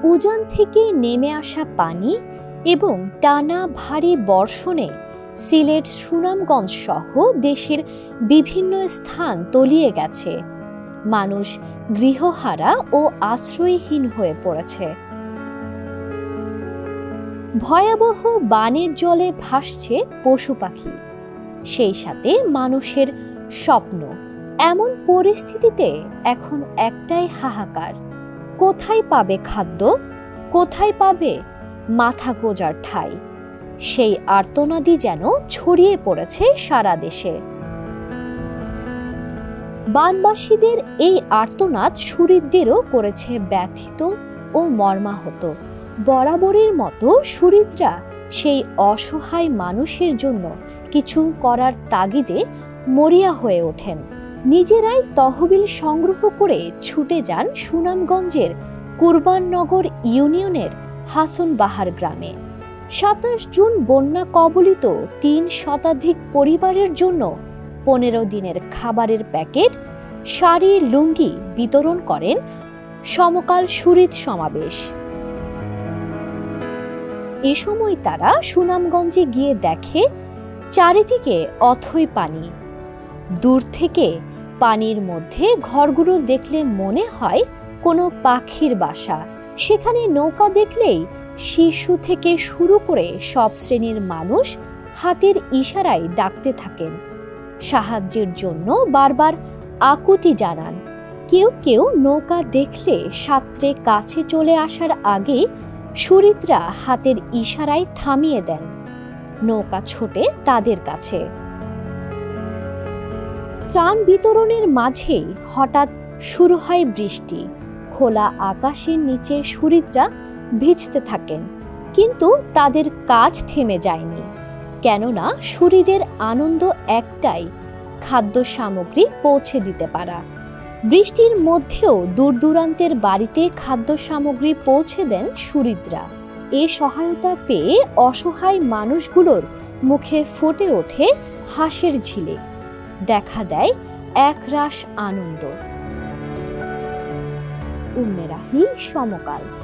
উজান থেকে নেমে আসা পানি এবং টানা ভারী বর্ষণে সিলেট, সুনামগঞ্জ সহ দেশের বিভিন্ন স্থান তলিয়ে গেছে। মানুষ গৃহহারা ও আশ্রয়হীন হয়ে পড়েছে। ভয়াবহ বানের জলে ভাসছে পশু পাখি, সেই সাথে মানুষের স্বপ্ন। এমন পরিস্থিতিতে এখন একটাই হাহাকার, কোথায় পাবে খাদ্য, কোথায় পাবে মাথা গোঁজার ঠাঁই। সেই আর্তনাদি যেন ছড়িয়ে পড়েছে সারা দেশে। বানবাসীদের এই আর্তনাদ শূরীদদেরও করেছে ব্যথিত ও মর্মাহত। বরাবরের মতো শূরীদরা সেই অসহায় মানুষের জন্য কিছু করার তাগিদে মরিয়া হয়ে ওঠেন। নিজেরাই তহবিল সংগ্রহ করে ছুটে যান সুনামগঞ্জের কুরবাননগর ইউনিয়নের হাসনবাহার গ্রামে। ২৭ জুন বন্যা কবলিত ৩ শতাধিক পরিবারের জন্য ১৫ দিনের খাবারের প্যাকেট, শাড়ি, লুঙ্গি বিতরণ করেন সমকাল শূরীদ সমাবেশ। এ সময় তারা সুনামগঞ্জে গিয়ে দেখে চারিদিকে অথই পানি। দূর থেকে পানির মধ্যে ঘরগুলো দেখলে মনে হয় কোনো পাখির বাসা। সেখানে নৌকা দেখলেই শিশু থেকে শুরু করে সব শ্রেণীর মানুষ হাতের ইশারায় ডাকতে থাকেন, সাহায্যের জন্য বারবার আকুতি জানান। কেউ কেউ নৌকা দেখলে সাঁতরে কাছে চলে আসার আগে শূরীদরা হাতের ইশারায় থামিয়ে দেন। নৌকা ছোটে তাদের কাছে। ত্রাণ বিতরণের মাঝেই হঠাৎ শুরু হয় বৃষ্টি। খোলা আকাশের নিচে শূরীদরা ভিজতে থাকেন, কিন্তু তাদের কাজ থেমে যায়নি। কেননা শূরীদের আনন্দ একটাই, খাদ্য সামগ্রী পৌঁছে দিতে পারা। বৃষ্টির মধ্যেও দূর দূরান্তের বাড়িতে খাদ্য সামগ্রী পৌঁছে দেন শূরীদরা। এ সহায়তা পেয়ে অসহায় মানুষগুলোর মুখে ফুটে ওঠে হাসির ঝিলে, দেখা দেয় একরাশ আনন্দ। উম্মে রাহি, সমকাল।